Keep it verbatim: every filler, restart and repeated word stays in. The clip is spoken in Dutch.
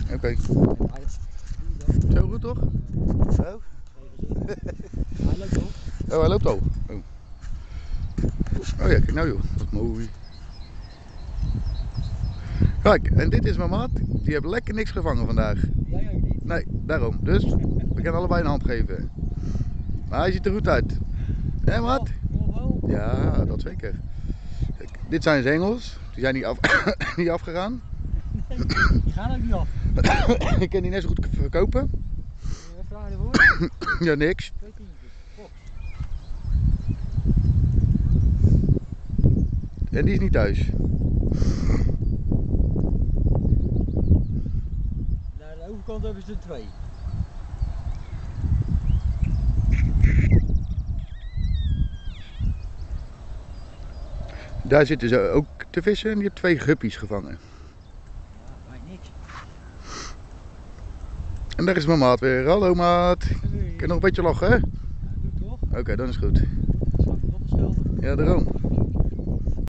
Oké. Okay. Zo goed toch? Zo. Hij loopt al. Oh, hij loopt al. Oh, oh ja, kijk nou joh, wat mooi. Kijk, en dit is mijn maat. Die heeft lekker niks gevangen vandaag. Jij ook niet? Nee, daarom. Dus we gaan allebei een hand geven. Maar hij ziet er goed uit. Hé maat? Ja, dat zeker. Kijk, dit zijn zijn Engels. Die zijn niet, af, niet afgegaan. Nee, die gaan ook niet af. Ik kan die net zo goed verkopen. Wat vraag je ervoor? Ja, niks. Twee tientjes. Fox. En die is niet thuis. Naar de overkant hebben ze er twee. Daar zitten ze ook te vissen en die heeft twee guppies gevangen. Ja, mij niks. En daar is mijn maat weer. Hallo maat. Hey. Kan je nog een beetje lachen hè? Ja, doe toch? Oké, okay, dan is het goed. Dat slaat me toch de schulden. Ja, daarom.